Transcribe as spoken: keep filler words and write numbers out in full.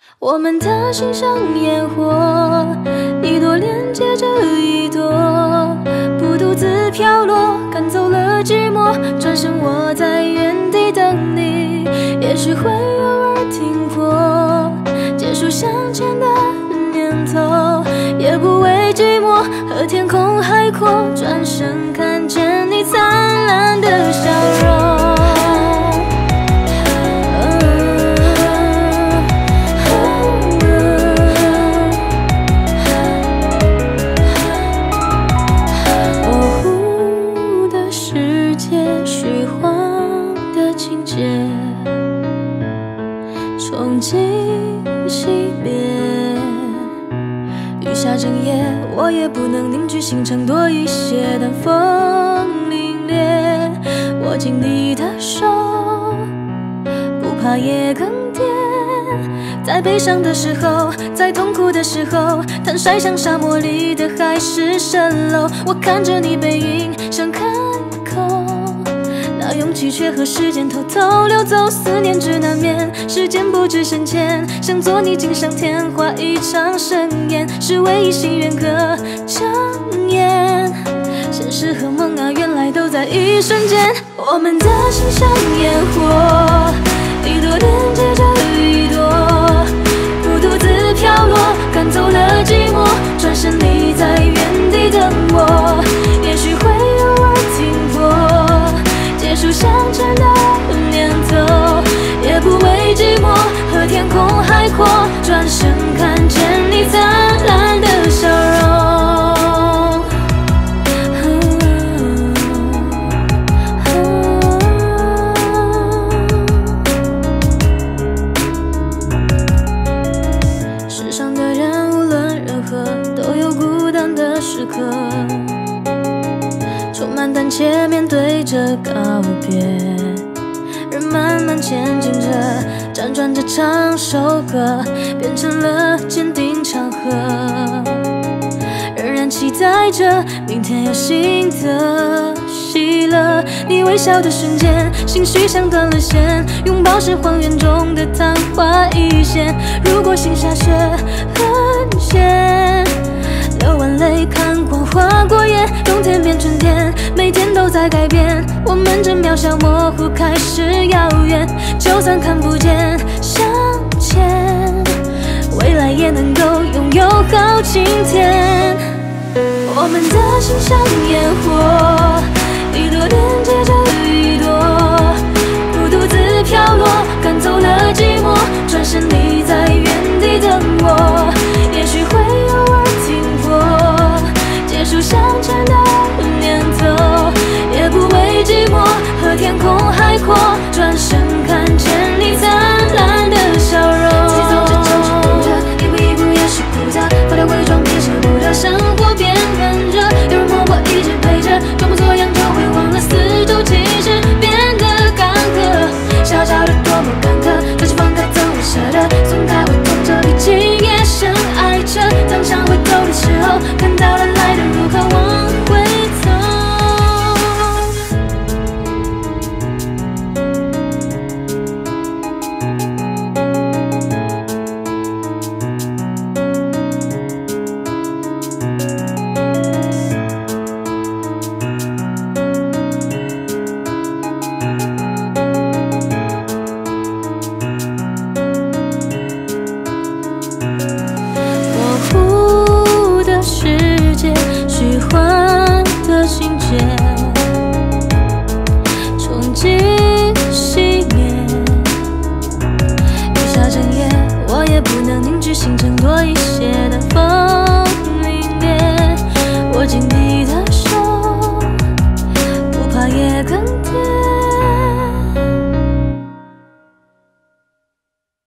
我们的心像烟火，一朵连接着一朵，不独自飘落，赶走了寂寞。转身我在原地等你，也许会偶尔停泊，结束向前的念头，也不畏寂寞和天空海阔。转身看见你灿烂的笑容。 憧憬惜别，雨下整夜，我也不能凝聚心肠多一些。但风凛冽，握紧你的手，不怕夜更迭。在悲伤的时候，在痛苦的时候，坦率像沙漠里的海市蜃楼。我看着你背影，想开口。 那勇气却和时间偷偷溜走，思念只难眠，时间不知深浅，想做你锦上添花一场盛宴，是唯一心愿可睁眼。现实和梦啊，原来都在一瞬间。我们的心像烟火，一朵连接着一朵，不独自飘落，赶走了寂寞。转身你在原地等我，也许会偶尔停泊。 结束向前的念头，也不畏寂寞和天空海阔。转身看见你灿烂的笑容。世上的人无论如何都有孤单的时刻。 充满胆怯，面对着告别，人慢慢前进着，辗转着唱首歌，变成了坚定长河。仍然期待着明天有新的喜乐。你微笑的瞬间，心绪像断了线，拥抱是荒原中的昙花一现。如果心下雪很咸。 流完泪，看光划过眼，冬天变春天，每天都在改变。我们正渺小模糊，开始遥远。就算看不见，向前，未来也能够拥有好晴天。我们的心像烟火，一朵连接着一朵，不独自飘落，赶走了寂寞。转身你在原地等我，也许会偶尔。 结束向前的念头，也不畏寂寞和天空海阔。转身看见你灿烂的笑容。自己走着就是哭着，一步一步也是苦涩，脱掉伪装也舍不得，生活变很热。有人默默一直陪着，装模作样就会忘了四周其实变得干涸。小小的多么坎坷，可是放开怎会舍得？松开会痛着，毕竟也深爱着，当伤会。